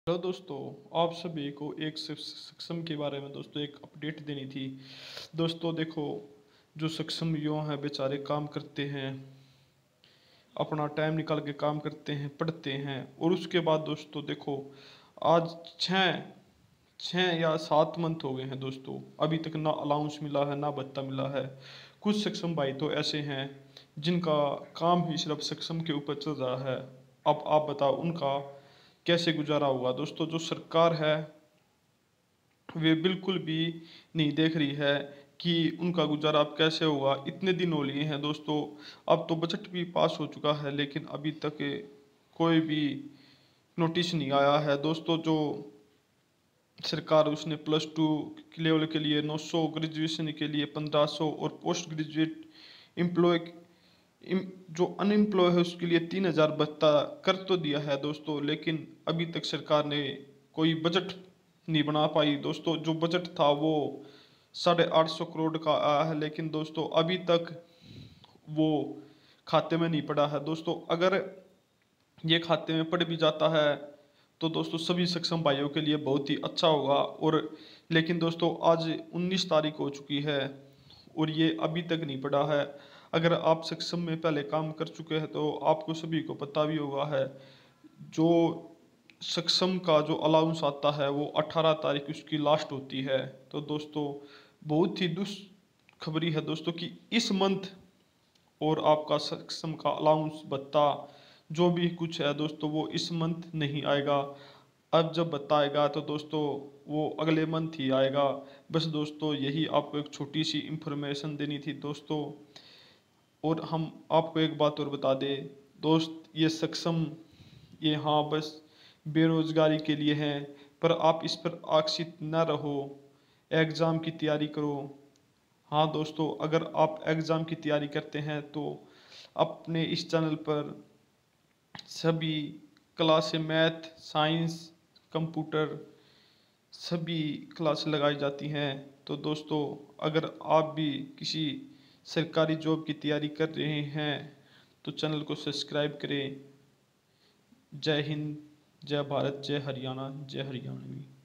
Hello दोस्तों, आप सभी को एक सक्षम के बारे में दोस्तों एक अपडेट देनी थी। दोस्तों देखो, जो सक्षम युवा हैं बेचारे काम करते हैं, अपना टाइम निकाल के काम करते हैं, पढ़ते हैं और उसके बाद दोस्तों देखो, आज छः छः या 7 मंथ हो गए हैं दोस्तों, अभी तक ना अलाउंस मिला है ना भत्ता मिला है। कुछ सक्षम भाई तो ऐसे हैं जिनका काम ही सिर्फ सक्षम के ऊपर चल रहा है। अब आप बताओ उनका कैसे गुजारा होगा। दोस्तों जो सरकार है वे बिल्कुल भी नहीं देख रही है कि उनका गुजारा अब कैसे होगा। इतने दिन हो लिए हैं दोस्तों, अब तो बजट भी पास हो चुका है लेकिन अभी तक कोई भी नोटिस नहीं आया है। दोस्तों जो सरकार उसने +2 के लेवल के लिए 900, ग्रेजुएशन के लिए 1500 और पोस्ट ग्रेजुएट एम्प्लॉय जो अनएम्प्लॉय है उसके लिए 3000 भत्ता कर तो दिया है दोस्तों, लेकिन अभी तक सरकार ने कोई बजट नहीं बना पाई। दोस्तों जो बजट था वो 850 करोड़ का आया है, लेकिन दोस्तों अभी तक वो खाते में नहीं पड़ा है। दोस्तों अगर ये खाते में पड़ भी जाता है तो दोस्तों सभी सक्षम भाइयों के लिए बहुत ही अच्छा होगा। और लेकिन दोस्तों आज 19 तारीख हो चुकी है और ये अभी तक नहीं पड़ा है। अगर आप सक्षम में पहले काम कर चुके हैं तो आपको सभी को पता भी होगा है, जो सक्षम का जो अलाउंस आता है वो 18 तारीख उसकी लास्ट होती है। तो दोस्तों बहुत ही दुष्खबरी है दोस्तों कि इस मंथ और आपका सक्षम का अलाउंस भत्ता जो भी कुछ है दोस्तों वो इस मंथ नहीं आएगा। अब जब भत्ता आएगा तो दोस्तों वो अगले मंथ ही आएगा। बस दोस्तों यही आपको एक छोटी सी इंफॉर्मेशन देनी थी दोस्तों। और हम आपको एक बात और बता दें दोस्त, ये सक्षम ये हाँ बस बेरोजगारी के लिए है, पर आप इस पर आकर्षित न रहो, एग्ज़ाम की तैयारी करो। हाँ दोस्तों, अगर आप एग्ज़ाम की तैयारी करते हैं तो अपने इस चैनल पर सभी क्लास मैथ, साइंस, कंप्यूटर सभी क्लास लगाई जाती हैं। तो दोस्तों अगर आप भी किसी सरकारी जॉब की तैयारी कर रहे हैं तो चैनल को सब्सक्राइब करें। जय हिंद, जय भारत, जय हरियाणा, जय हरियाणवी।